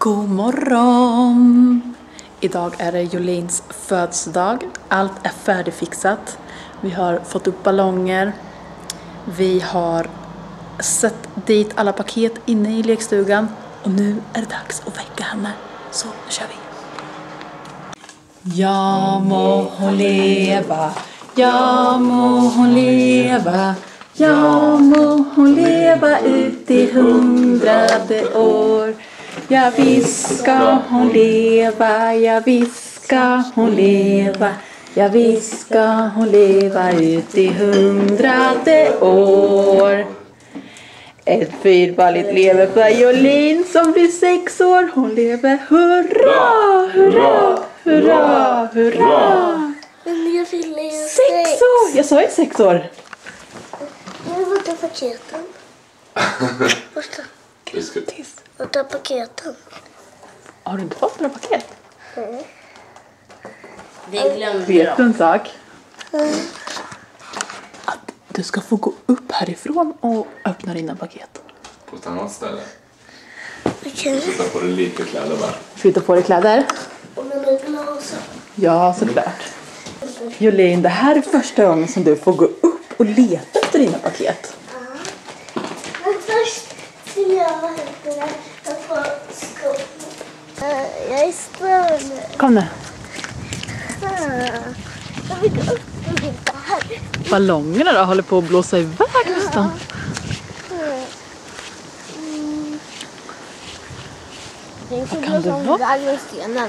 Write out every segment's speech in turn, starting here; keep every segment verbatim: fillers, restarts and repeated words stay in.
God morgon! Idag är det Jolins födelsedag. Allt är färdigfixat. Vi har fått upp ballonger. Vi har sett dit alla paket inne i lekstugan. Och nu är det dags att väcka henne. Så nu kör vi. Ja må hon leva. Ja må hon leva. Ja må hon leva ut i hundrade år. Ja visst ska hon leva, ja visst ska hon leva. Ja visst ska hon leva ut i hundrade år. Ett fyrballigt leverpaj Jolin som blir sex år. Hon lever, hurra, hurra, hurra, hurra. Men jag vill leva Sex år, jag sa ju sex år. Jag vill ta paketen. Första. Grattis. Jag tar paketen. Har du inte fått några paket? Nej. Det glömde Vet du en sak? Mm. Att du ska få gå upp härifrån och öppna dina paket. På ett annat ställe. Okej. Sätta på dig lite kläder bara. Ska vi ta på dig kläder? Och mina glas. Ja, såklart. Jolin, det här är första gången som du får gå upp och leta efter dina paket. Men först vill jag ha händerna på skon. Jag är större. Kom nu. Jag vill gå upp och hitta här. Ballongerna då håller på att blåsa iväg nästan. Vad kan det vara? Iväg med stenen.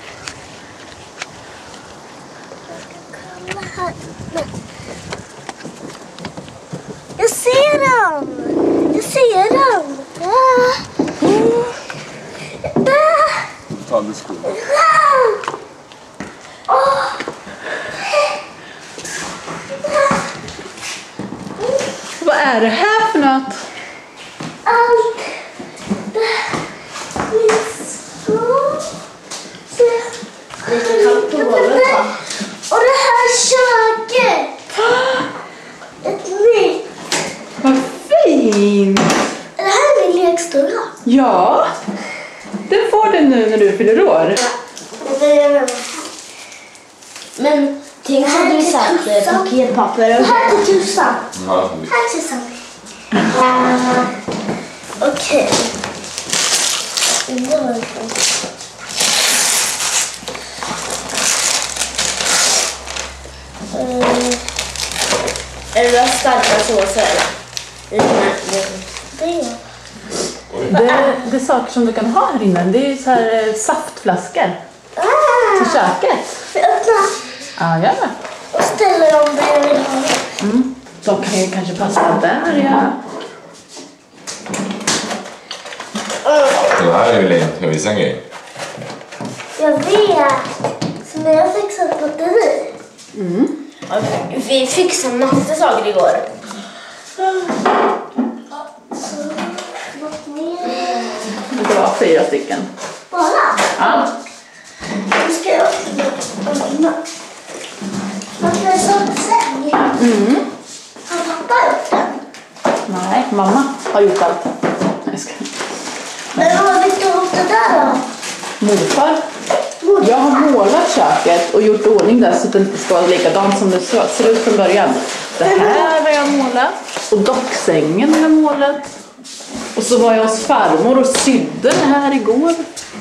Kolla här. Men. Jag ser dem! Jag ser dem! Ah. Ah. Ta av dig skorna. Ah. Oh. Vad är det här för något? Allt det finns så. Lite kallt på golvet, va? Och det här köket. Ett nytt. Vad fint! Det här är min lekstuga. Ja, den får du nu när du fyller år. Men tänk så du satt paketpapper och... Här till tusan. Ja, Här till tusan. Okej. Det var det. Är det starka såser? Det är Det, det är saker som du kan ha här inne. Det är så här eh, saftflaskor till Ah! köket. Vi öppnar Ja, gör det. och ställer dem där jag vill ha dem. Mm. De kan ju kanske passa där, ja. det här är ju lite. Jag visar en grej. Jag vet. Som jag har fixat batteri. Mm. Vi fixade massa saker igår. Så, något mer. Det var fyra stycken. Bara? Ja. Nu ska jag öppna. Varför är det så säng? Mm. Har pappa gjort den? Nej, mamma har gjort allt. Jag ska. Men vad har vi gjort det där då? Morfar. Jag har målat köket och gjort ordning där så att det inte ska vara likadant som det ser ut från början. Det här har jag målat. Och docksängen har jag målat. Och så var jag hos farmor och sydde det här igår.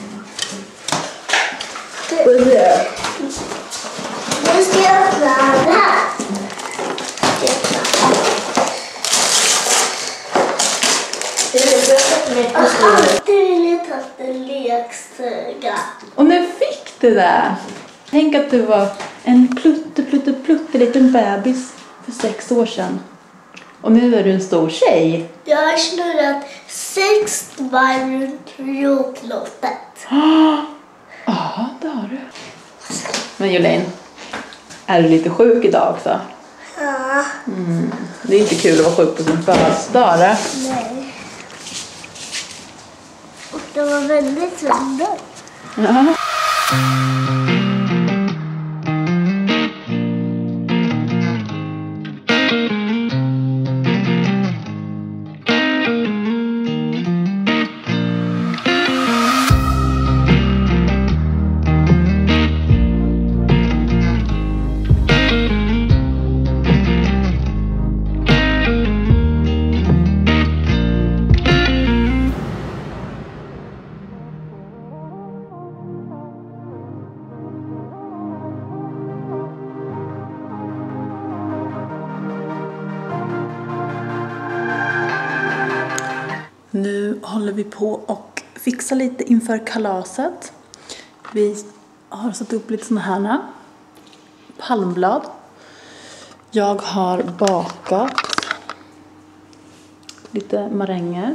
Nu ska jag öppna det här. Jag har alltid velat ha en lekstuga. Och nu fick du det. Tänk att du var en plutte, plutte, plutte liten bebis för sex år sedan. Och nu är du en stor tjej. Jag har snurrat sex varv runt jordklotet. Ja, det har du. Men Jolin, är du lite sjuk idag också? Ja, Mm. Det är inte kul att vara sjuk på sin födelsedag, eller? nej. Och det var väldigt roligt. Ja. håller vi på och fixar lite inför kalaset. Vi har satt upp lite såna här palmblad. Jag har bakat lite maränger.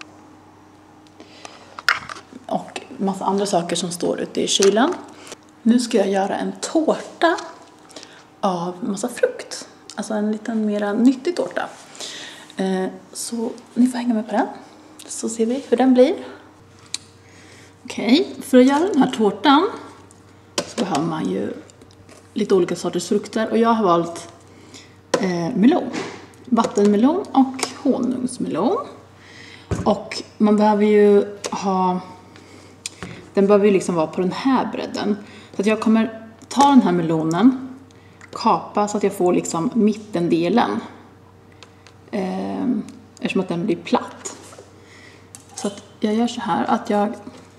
Och massa andra saker som står ute i kylen. Nu ska jag göra en tårta av massa frukt. Alltså en liten mera nyttig tårta. Så ni får hänga med på den. Så ser vi hur den blir. Okej, okay. För att göra den här tårtan så behöver man ju lite olika sorters frukter. Och jag har valt eh, melon. Vattenmelon och honungsmelon. Och man behöver ju ha... Den behöver ju liksom vara på den här bredden. Så att jag kommer ta den här melonen, kapa så att jag får liksom mittendelen. Eh, eftersom att den blir platt. Så att jag gör så här att jag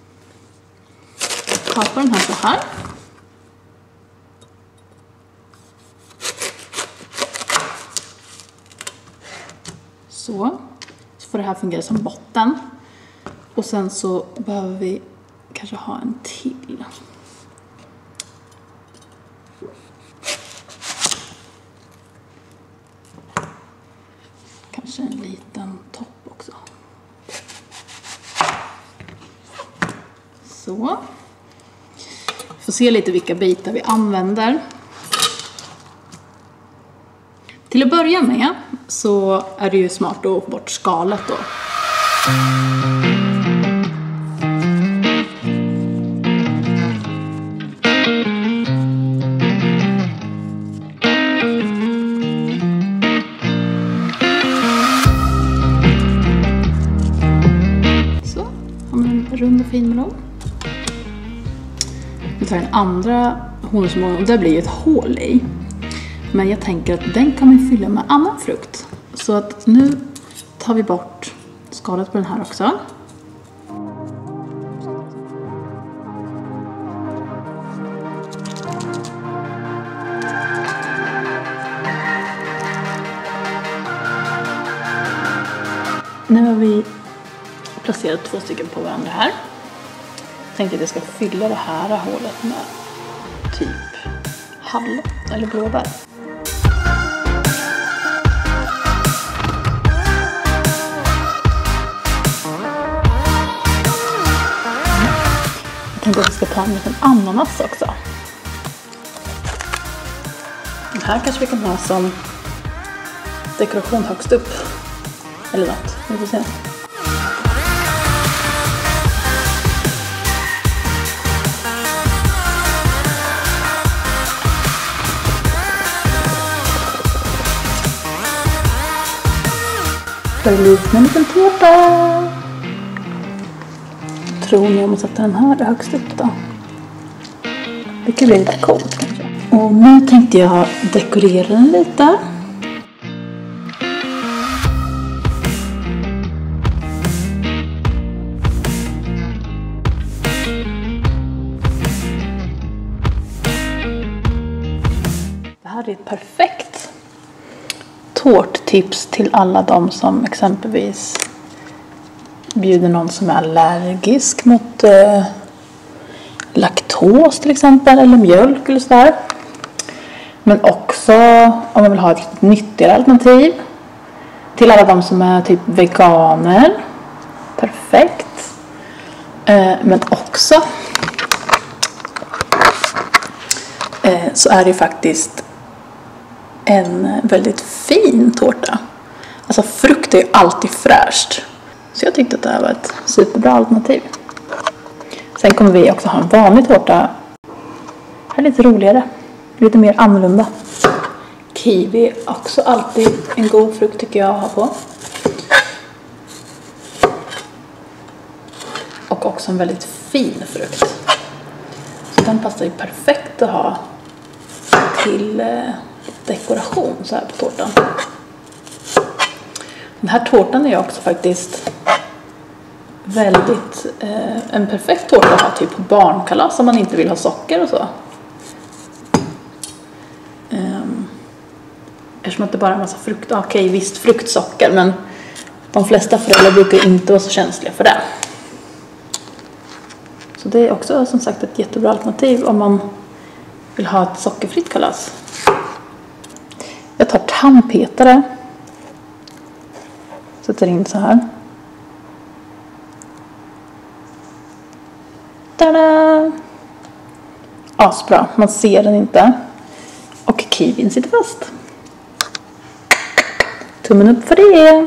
kapar den här så här. Så. Så får det här fungera som botten. Och sen så behöver vi kanske ha en till. Kanske en liten topp också. Så. Får se lite vilka bitar vi använder. Till att börja med så är det ju smart att få bort skalet då. Så, har man en rund och fin melon. Nu tar jag den andra honungsmelonen och där blir ju ett hål i. Men jag tänker att den kan man fylla med annan frukt. Så att nu tar vi bort skalet på den här också. Nu har vi placerat två stycken på varandra här. Jag tänkte att jag ska fylla det här hålet med typ hallon eller blåbär. Jag tänkte att jag ska ta en liten ananas också. Den här kanske vi kan ha som dekoration högst upp. Eller något, vi får se. För det liknar en liten tårta. Tror ni om att sätta den här högst upp då? Det kan bli lite coolt kanske. Och nu tänkte jag dekorera den lite. Det här är ett perfekt tårttips till alla de som exempelvis bjuder någon som är allergisk mot eh, laktos till exempel, eller mjölk eller sådär. Men också om man vill ha ett nyttigare alternativ till alla de som är typ veganer. Perfekt. Eh, men också eh, så är det faktiskt en väldigt fin tårta. Alltså frukt är ju alltid fräscht. Så jag tyckte att det här var ett superbra alternativ. Sen kommer vi också ha en vanlig tårta. Det är lite roligare. Lite mer annorlunda. Kiwi är också alltid en god frukt tycker jag att ha på. Och också en väldigt fin frukt. Så den passar ju perfekt att ha till dekoration så här på tårtan. Den här tårtan är också faktiskt väldigt eh, en perfekt tårta att ha typ på barnkalas om man inte vill ha socker och så. Um, eftersom att det bara är en massa frukt. Okej, okay, visst fruktsocker, men de flesta föräldrar brukar inte vara så känsliga för det. Så det är också som sagt ett jättebra alternativ om man vill ha ett sockerfritt kalas. Jag tar tandpetare. Sätter in så här. Tada! Asbra, man ser den inte. Och kiwin sitter fast. Tummen upp för det.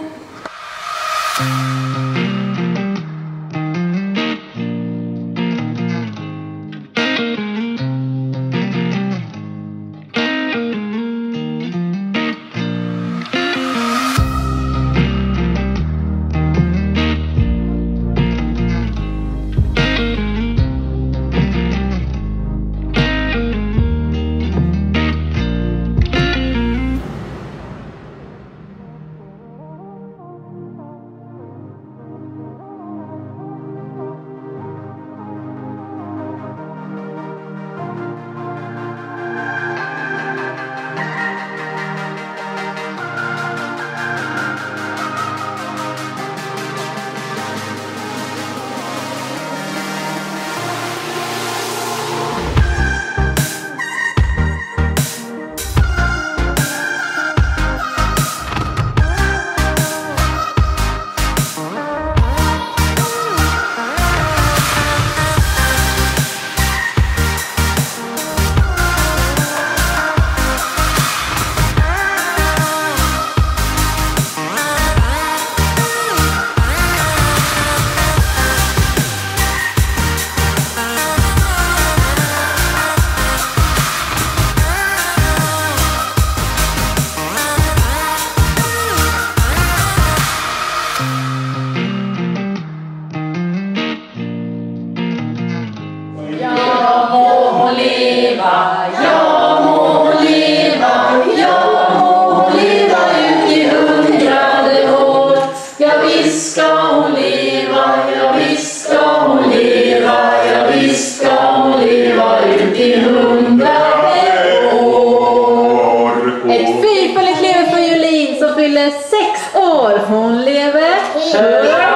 Sex år, hon lever. Hurra!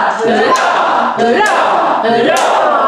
Hurra! Hurra! Hurra!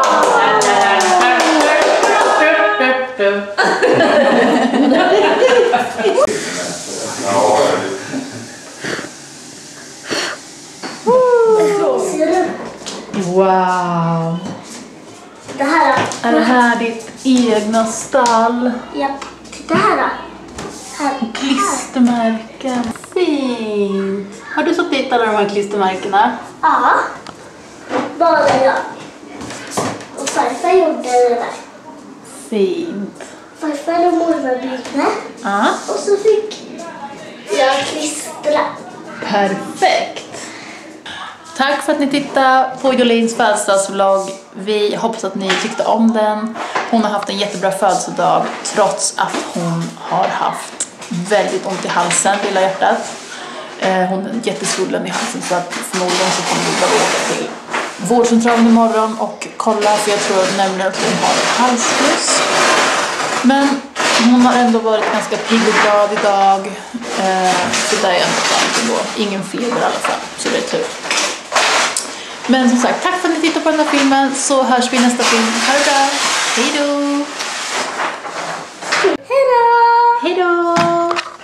Wow! Det här då? Är det här ditt egna stall? Japp. Titta här då. Här. Klistermärken. Fint. Har du satt dit alla de här klistermärkena? Ja. Bara jag. Och farfar gjorde det där. Fint. Farfar och morfar byggde. Ja. Och så fick jag klistra. Perfekt. Tack för att ni tittade på Jolins födelsedagsvlogg. Vi hoppas att ni tyckte om den. Hon har haft en jättebra födelsedag trots att hon har haft väldigt ont i halsen, lilla hjärtat. Hon är jättesvullen i halsen så att förmodligen så kommer vi bara åka till vårdcentralen imorgon och kolla, för jag tror nämligen att hon har ett halsfluss. Men hon har ändå varit ganska pigg och glad idag. Så det är ändå skönt ändå. Ingen feber i alla fall, så det är tur. Men som sagt, tack för att ni tittade på den här filmen, så hörs vi i nästa film. Ha det bra!